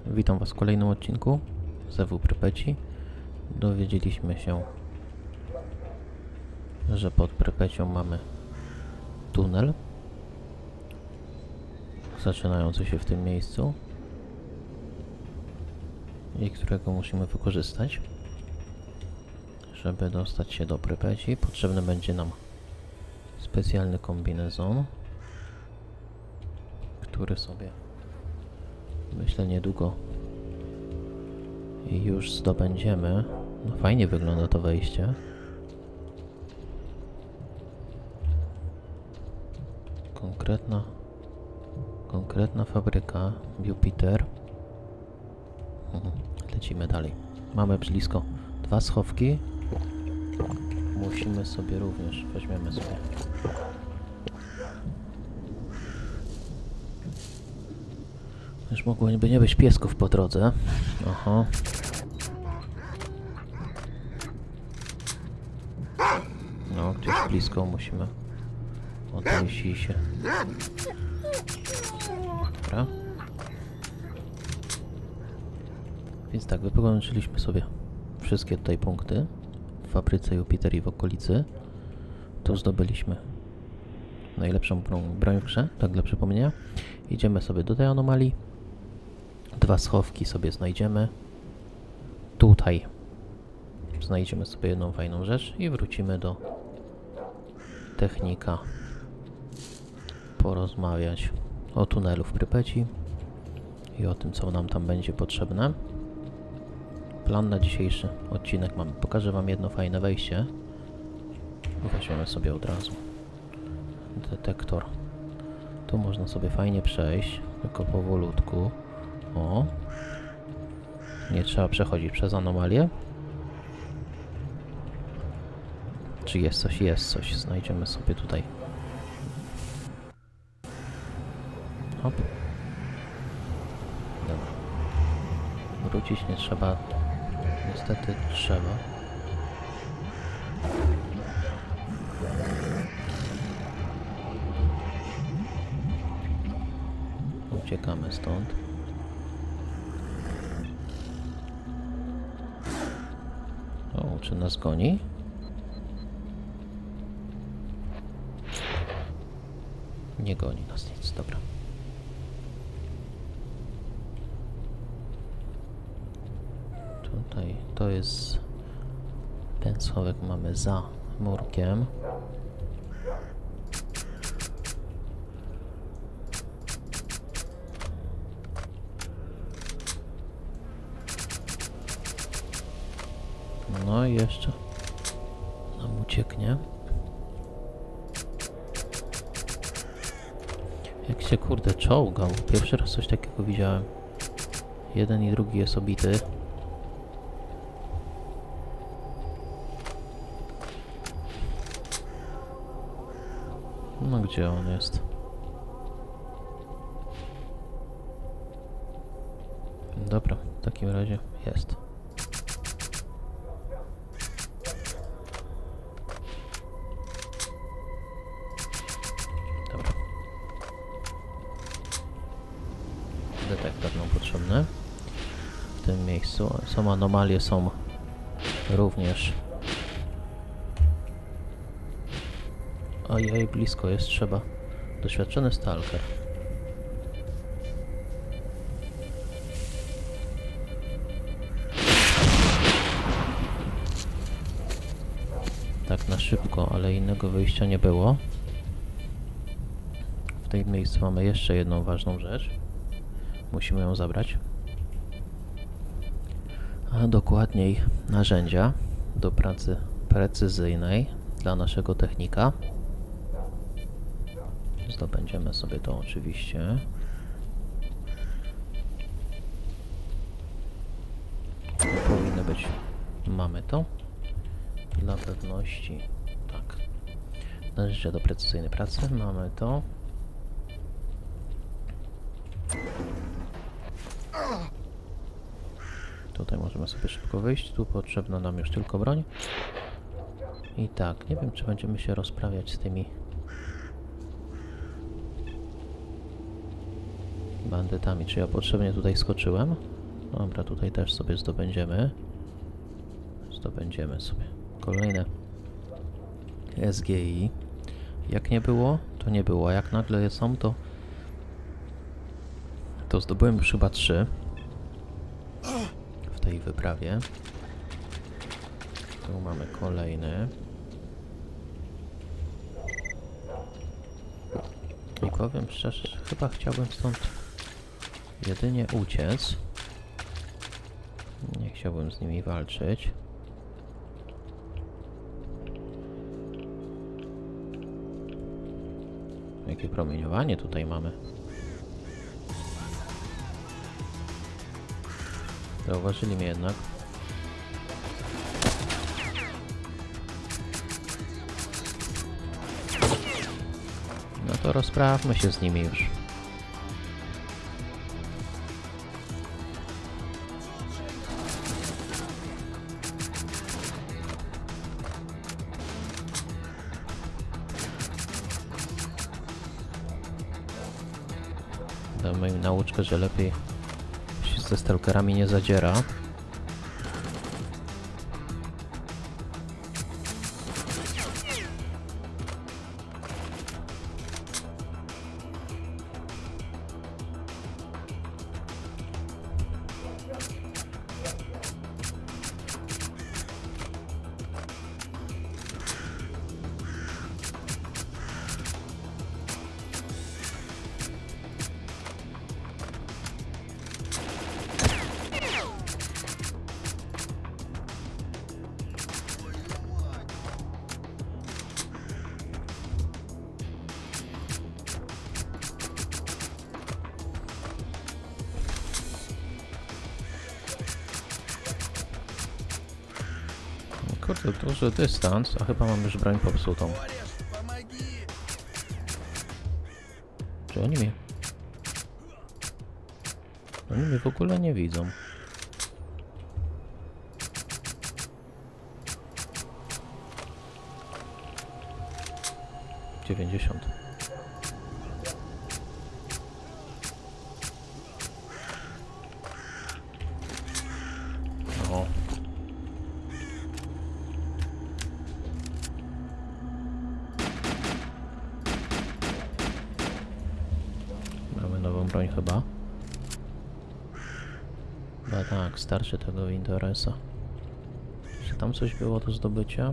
Witam Was w kolejnym odcinku z EW Prypeci. Dowiedzieliśmy się, że pod Prypecią mamy tunel zaczynający się w tym miejscu i którego musimy wykorzystać. Żeby dostać się do Prypeci, potrzebny będzie nam specjalny kombinezon, który sobie, myślę, niedługo już zdobędziemy. No fajnie wygląda to wejście. Konkretna fabryka Jupiter. Lecimy dalej. Mamy blisko 2 schowki. Musimy sobie również, weźmiemy sobie. Już mogłoby nie być piesków po drodze. Aha. No, gdzieś blisko musimy odejść i się. Dobra. Więc tak, wypołączyliśmy sobie wszystkie tutaj punkty w fabryce Jupiter i w okolicy. Tu zdobyliśmy najlepszą broń w grze, tak dla przypomnienia. Idziemy sobie do tej anomalii. 2 schowki sobie znajdziemy. Tutaj znajdziemy sobie jedną fajną rzecz i wrócimy do technika porozmawiać o tunelu w Prypeci i o tym, co nam tam będzie potrzebne. Plan na dzisiejszy odcinek mamy. Pokażę Wam jedno fajne wejście. Weźmiemy sobie od razu detektor. Tu można sobie fajnie przejść, tylko powolutku. O! Nie trzeba przechodzić przez anomalię. Czy jest coś? Jest coś. Znajdziemy sobie tutaj. Hop. Dobra. Wrócić nie trzeba. Niestety trzeba. Uciekamy stąd. O, czy nas goni? Nie goni nas nic, dobra. Tutaj to jest... Ten schowek mamy za murkiem. No i jeszcze nam ucieknie. Jak się kurde czołgał. Pierwszy raz coś takiego widziałem. Jeden i drugi jest obity. No gdzie on jest? Dobra, w takim razie jest. Dobra. Detektor nam potrzebny. W tym miejscu są anomalie, są również. Ojej, blisko jest, trzeba. Doświadczony stalker. Tak na szybko, ale innego wyjścia nie było. W tym miejscu mamy jeszcze jedną ważną rzecz. Musimy ją zabrać. A dokładniej narzędzia do pracy precyzyjnej dla naszego technika. Zdobędziemy sobie to oczywiście. Powinny być. Mamy to. Dla pewności. Tak. Narzędzia do precyzyjnej pracy. Mamy to. Tutaj możemy sobie szybko wyjść. Tu potrzebna nam już tylko broń. I tak, nie wiem, czy będziemy się rozprawiać z tymi bandytami. Czy ja potrzebnie tutaj skoczyłem? Dobra, tutaj też sobie zdobędziemy. Zdobędziemy sobie kolejne SGI. Jak nie było, to nie było. A jak nagle są, to zdobyłem już chyba 3 w tej wyprawie. Tu mamy kolejny. I powiem szczerze, że chyba chciałbym stąd jedynie uciec. Nie chciałbym z nimi walczyć. Jakie promieniowanie tutaj mamy. Zauważyli mnie jednak. No to rozprawmy się z nimi już. Damy im nauczkę, że lepiej się ze stalkerami nie zadziera. Kurde, duży dystans, a chyba mam już broń popsutą. Czy oni mnie... Oni mnie w ogóle nie widzą. Dziewięćdziesiąt. O. Mamy nową broń chyba. No tak, starczy tego Winteresa. Czy tam coś było do zdobycia?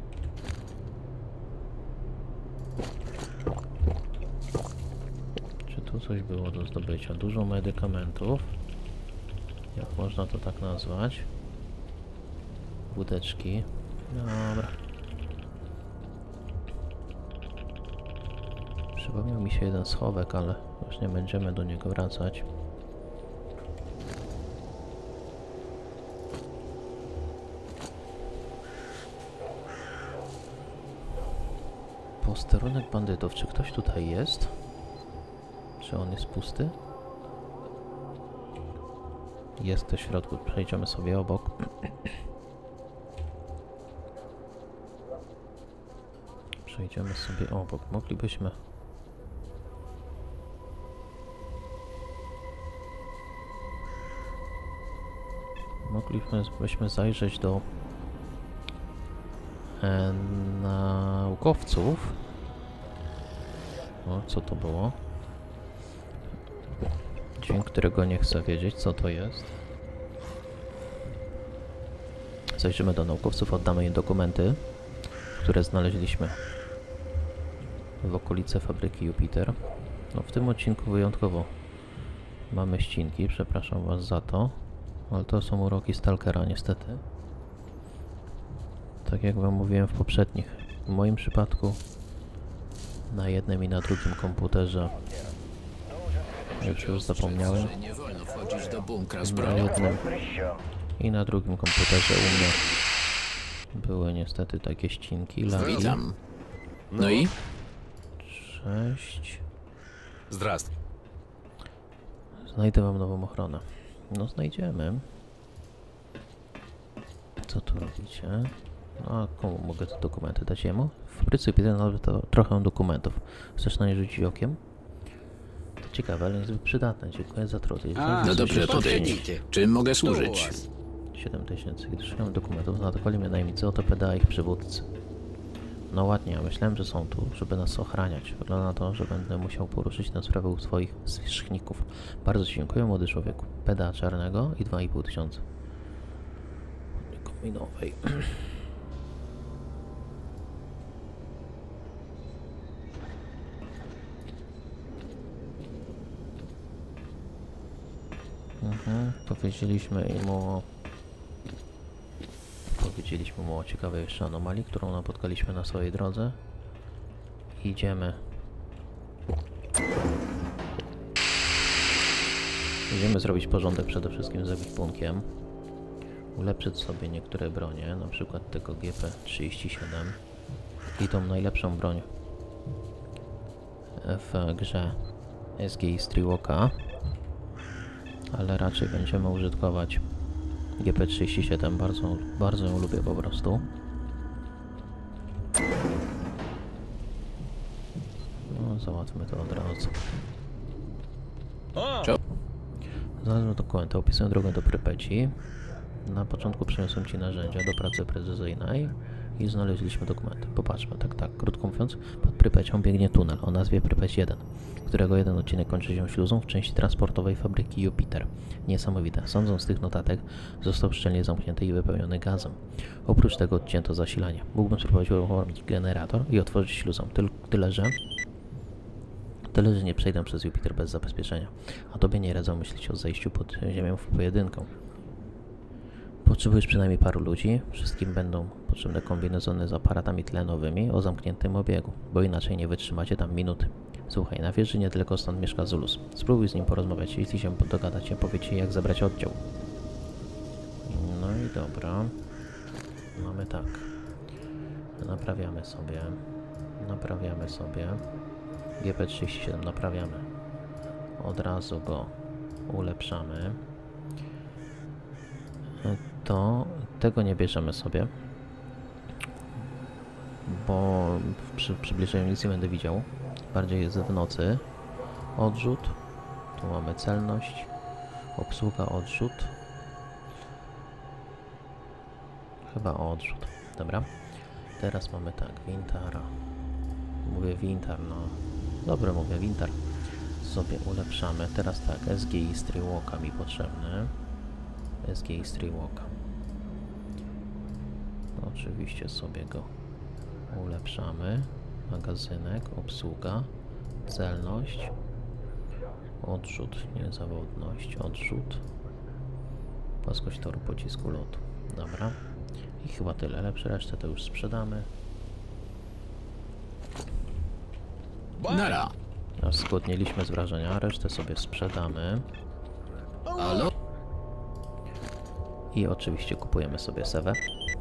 Czy tu coś było do zdobycia? Dużo medykamentów. Jak można to tak nazwać? Wódeczki. Dobra. Przypomniał mi się jeden schowek, ale już nie będziemy do niego wracać. Posterunek bandytów. Czy ktoś tutaj jest? Czy on jest pusty? Jest ktoś w środku. Przejdziemy sobie obok. Przejdziemy sobie obok. Moglibyśmy... Moglibyśmy zajrzeć do naukowców. O, co to było? Dźwięk, którego nie chcę wiedzieć, co to jest. Zajrzymy do naukowców, oddamy im dokumenty, które znaleźliśmy w okolicy fabryki Jupiter. No, w tym odcinku wyjątkowo mamy ścinki, przepraszam was za to, ale to są uroki Stalkera niestety. Tak jak wam mówiłem w poprzednich, w moim przypadku na jednym i na drugim komputerze, już zapomniałem, na jednym i na drugim komputerze u mnie były niestety takie ścinki, lagi. Witam. No i? Cześć. Zdrast. Znajdę wam nową ochronę. No znajdziemy. Co tu robicie? No a komu mogę te dokumenty dać? Jemu? W fabryce Jupiter nawet trochę dokumentów. Chcesz na nie rzucić okiem? To ciekawe, ale niezbyt przydatne. Dziękuję za trud. No dobrze, podejdź. Czym mogę służyć? 7000. Gdy szukam dokumentów, zaatakowali mnie najemnicy OTPD, a ich przywódcy. No ładnie, ja myślałem, że są tu, żeby nas ochraniać. Wygląda na to, że będę musiał poruszyć tę sprawę u swoich zwierzchników. Bardzo ci dziękuję, młody człowieku. PDA czarnego i 2500. Kominowej. Powiedzieliśmy mu o ciekawej jeszcze anomalii, którą napotkaliśmy na swojej drodze. Idziemy zrobić porządek przede wszystkim z ekwipunkiem. Ulepszyć sobie niektóre bronie, na przykład tego GP37 i tą najlepszą broń w grze SGI Streetwalka, ale raczej będziemy użytkować GP37, bardzo ją lubię po prostu. No, załatwmy to od razu. Znalazłem dokumenty, opisuję drogę do Prypeci. Na początku przyniosłem ci narzędzia do pracy precyzyjnej i znaleźliśmy dokumenty. Popatrzmy, tak, krótko mówiąc, pod Prypecią biegnie tunel o nazwie Prypeć 1, którego jeden odcinek kończy się śluzą w części transportowej fabryki Jupiter. Niesamowite. Sądząc z tych notatek, został szczelnie zamknięty i wypełniony gazem. Oprócz tego odcięto zasilanie. Mógłbym spróbować uruchomić generator i otworzyć śluzą, tyle że nie przejdę przez Jupiter bez zabezpieczenia. A tobie nie radzę myśleć o zejściu pod ziemią w pojedynkę. Potrzebujesz przynajmniej paru ludzi. Wszystkim będą potrzebne kombinezony z aparatami tlenowymi o zamkniętym obiegu, bo inaczej nie wytrzymacie tam minuty. Słuchaj, na wieży niedaleko stąd mieszka Zulus. Spróbuj z nim porozmawiać. Jeśli się dogadacie, powie ci, jak zabrać oddział. No i dobra. Mamy tak. Naprawiamy sobie. GP37 naprawiamy. Od razu go ulepszamy. Tego nie bierzemy sobie, bo przy przybliżeniu nic nie będę widział. Bardziej jest w nocy. Odrzut. Tu mamy celność. Obsługa, odrzut. Chyba odrzut. Dobra. Teraz mamy tak, Wintara. Mówię Wintar, no. Dobrze mówię, Wintar. Sobie ulepszamy. Teraz tak, SGI Streetwalka mi potrzebny. SGI Streetwalka. Oczywiście sobie go ulepszamy. Magazynek, obsługa, celność, odrzut, niezawodność, odrzut, płaskość toru pocisku lotu. Dobra. I chyba tyle. Lepsze resztę to już sprzedamy. Nara. Aż zgłodniliśmy z wrażenia, resztę sobie sprzedamy. Halo? I oczywiście kupujemy sobie sewę.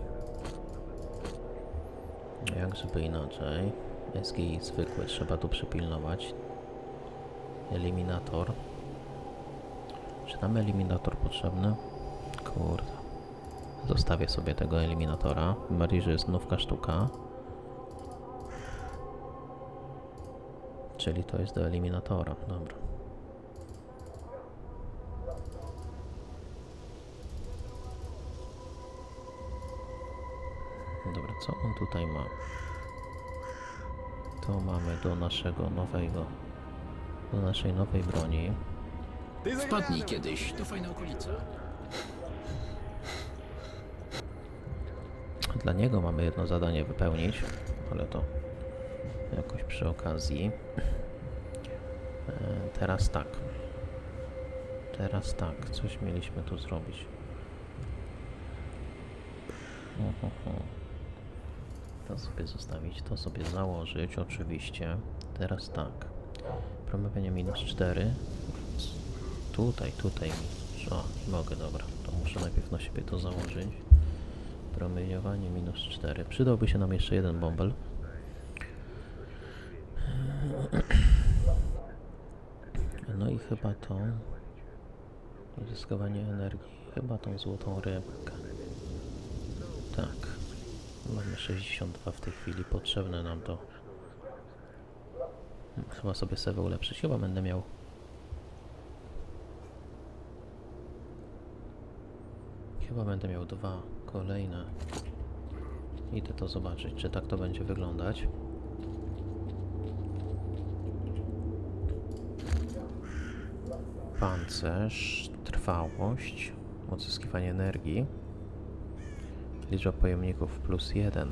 Jak żeby inaczej. SGI zwykłe, trzeba tu przypilnować. Eliminator. Czy nam eliminator potrzebny? Kurde. Zostawię sobie tego eliminatora. Bardziej, że jest nówka sztuka. Czyli to jest do eliminatora. Dobra. Dobra, co on tutaj ma? To mamy do naszego nowego, do naszej nowej broni. Wpadnij kiedyś, to fajna okolica. Dla niego mamy jedno zadanie wypełnić, ale to jakoś przy okazji. Teraz tak, coś mieliśmy tu zrobić. To sobie zostawić, to sobie założyć, oczywiście. Teraz tak. Promowanie -4. Tutaj. O, nie mogę, dobra. To muszę najpierw na siebie to założyć. Promieniowanie -4. Przydałby się nam jeszcze jeden bąbel. No i chyba to uzyskiwanie energii. Chyba tą złotą rybkę. Tak. Mamy 62 w tej chwili. Potrzebne nam to. Chyba sobie sewę ulepszyć. Chyba będę miał Chyba będę miał 2 kolejne. Idę to zobaczyć, czy tak to będzie wyglądać. Pancerz, trwałość, odzyskiwanie energii. Liczba pojemników +1.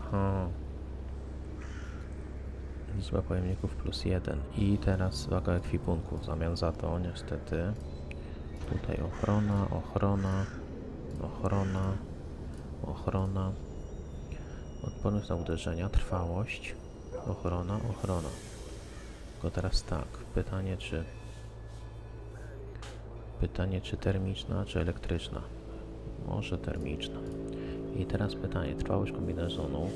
Liczba pojemników +1. I teraz waga ekwipunku w zamian za to, niestety. Tutaj ochrona, ochrona, ochrona, ochrona. Odporność na uderzenia, trwałość, ochrona, ochrona. Tylko teraz tak, pytanie czy termiczna, czy elektryczna? Może termiczna. I teraz pytanie, trwałość kombinezonu.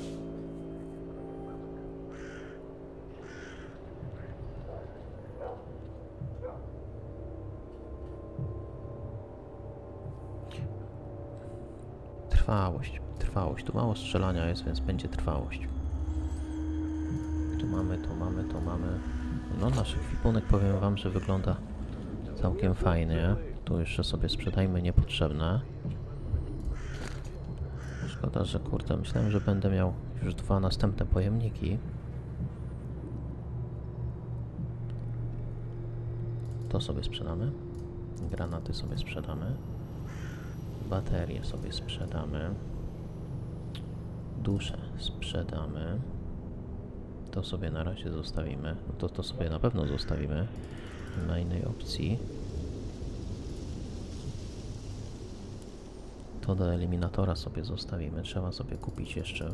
Trwałość. Tu mało strzelania jest, więc będzie trwałość. Tu mamy. No nasz ekwipunek, powiem wam, że wygląda całkiem fajnie. Tu jeszcze sobie sprzedajmy niepotrzebne. Szkoda, że kurde, myślałem, że będę miał już 2 następne pojemniki. To sobie sprzedamy. Granaty sobie sprzedamy. Baterie sobie sprzedamy. Duszę sprzedamy. To sobie na razie zostawimy. No to sobie na pewno zostawimy. Nie ma innej opcji. To do eliminatora sobie zostawimy. Trzeba sobie kupić jeszcze.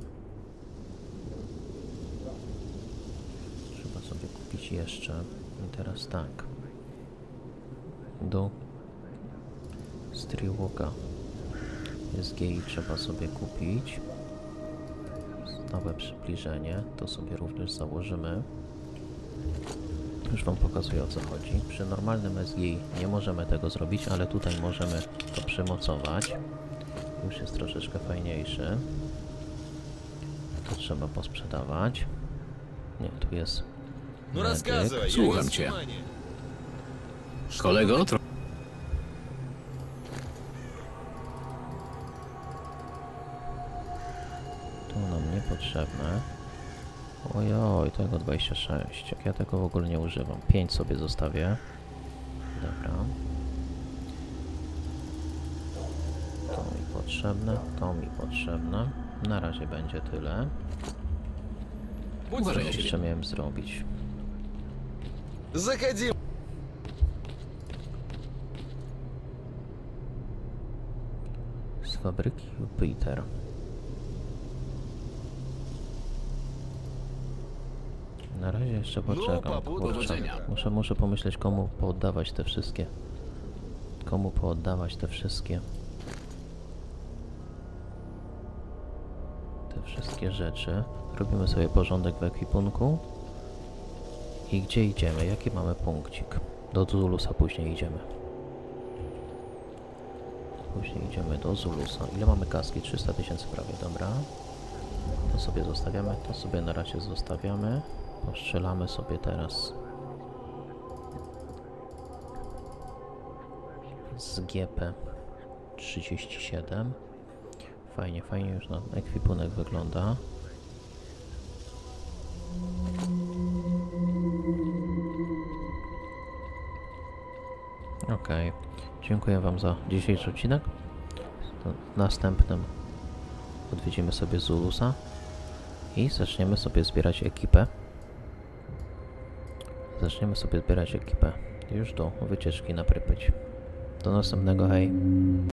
I teraz tak. Do Streetwalka SGI trzeba sobie kupić. Stałe przybliżenie. To sobie również założymy. Już wam pokazuję, o co chodzi. Przy normalnym SGI nie możemy tego zrobić, ale tutaj możemy to przymocować. Już jest troszeczkę fajniejszy. To trzeba posprzedawać. Nie, tu jest Ну medyk. рассказывай, я Słucham весь cię. внимание. Kolego, Tu nam niepotrzebne. Ojoj, tego 26. Jak ja tego w ogóle nie używam. 5 sobie zostawię. Dobra. To mi potrzebne. Na razie będzie tyle. Будь Uważaj, здоров. Jeszcze miałem zrobić. Заходи. Z fabryki Jupiter. Na razie jeszcze poczekam. papu, Kurczę. powodzenia. Muszę pomyśleć, komu pooddawać te wszystkie. Te wszystkie rzeczy. Robimy sobie porządek w ekwipunku. I gdzie idziemy? Jaki mamy punkcik? Do Zulusa później idziemy. Do Zulusa. Ile mamy kaski? 300 000 prawie, dobra. To sobie zostawiamy, to sobie na razie zostawiamy. Postrzelamy sobie teraz z GP37. Fajnie już na ekwipunek wygląda. Okej. Dziękuję wam za dzisiejszy odcinek. W następnym odwiedzimy sobie Zulusa i zaczniemy sobie zbierać ekipę. Już do wycieczki na Prypeć. Do następnego, hej!